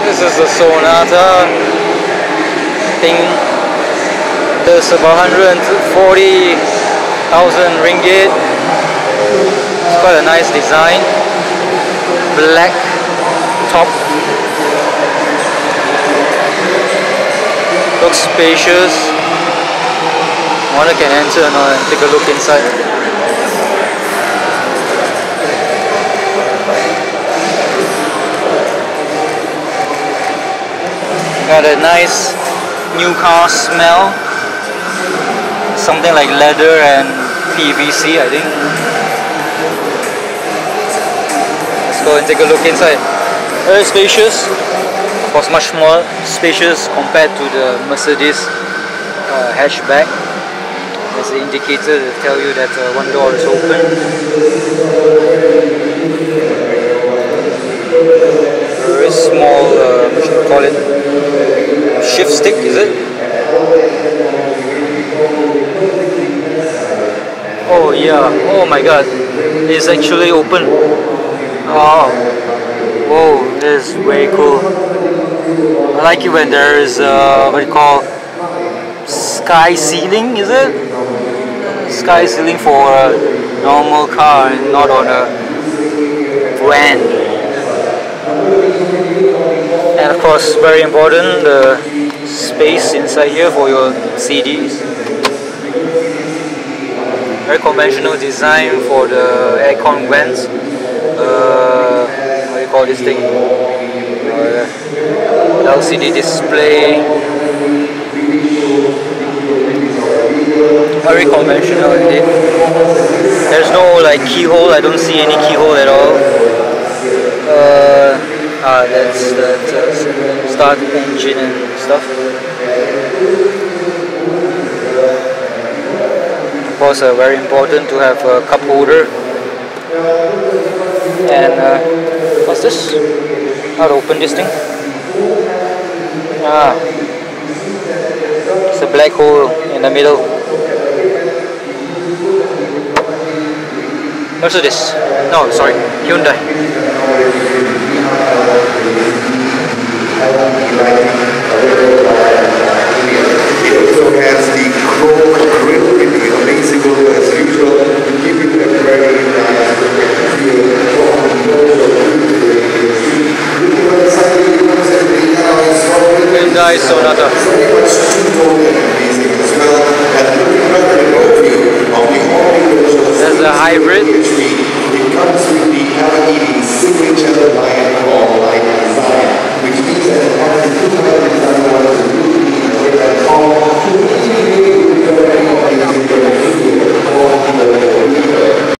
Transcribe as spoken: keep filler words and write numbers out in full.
This is the Sonata thing. There's about one hundred forty thousand ringgit. It's quite a nice design. Black top. Looks spacious. One can enter now and take a look inside. Got a nice new car smell. Something like leather and P V C, I think. Let's go and take a look inside. Very spacious. Of course, much more spacious compared to the Mercedes uh, hatchback. There's an indicator to tell you that uh, one door is open. Very small, uh, what should we call it? Shift stick, is it? Oh yeah, oh my god, it's actually open. Oh, whoa, this is very cool. I like it when there is uh, what you call sky ceiling, is it? Sky ceiling for a normal car and not on a van. And of course, very important, the space inside here for your C Ds. Very conventional design for the aircon vents. Uh, what do you call this thing? Uh, L C D display. Very conventional indeed. There's no like keyhole. I don't see any keyhole at all. Uh, ah, that's the uh, start engine and stuff. Of course, uh, very important to have a cup holder. And uh, what's this? How to open this thing? Ah, it's a black hole in the middle. Mercedes. No, sorry, Hyundai. It also has the chrome grille in the amazing as usual, giving a very nice Hyundai Sonata.